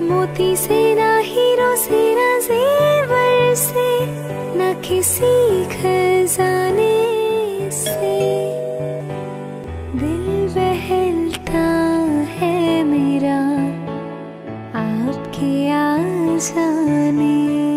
मोती से ना हीरो से ना जेवर से ना किसी खजाने से दिल बहलता है मेरा आपके आ जाने